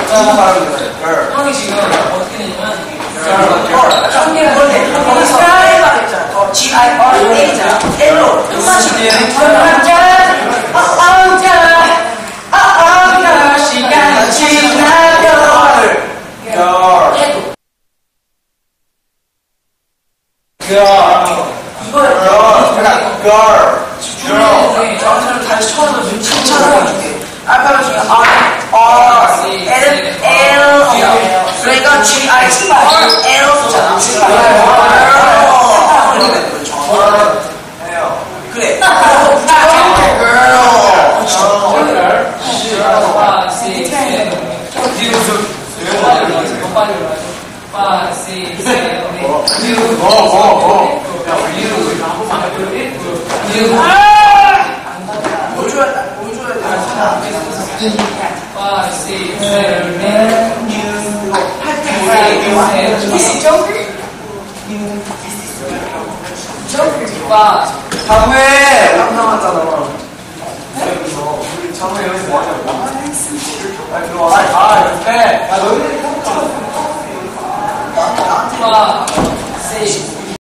형이 지금 어떻게 되냐면 형님 원래 스타일 말했잖아. G-I-R-A잖아. L로 시간이 지나면 저는 다시 처음으로 칭찬을 해줄게. 알파벳 중에 R, L, 그러니까 G-I-R-L잖아. 그래. 장회 깜깜하잖아. 우리 장회 여기서 뭐 하냐고. 들어와. 이렇게. 너희들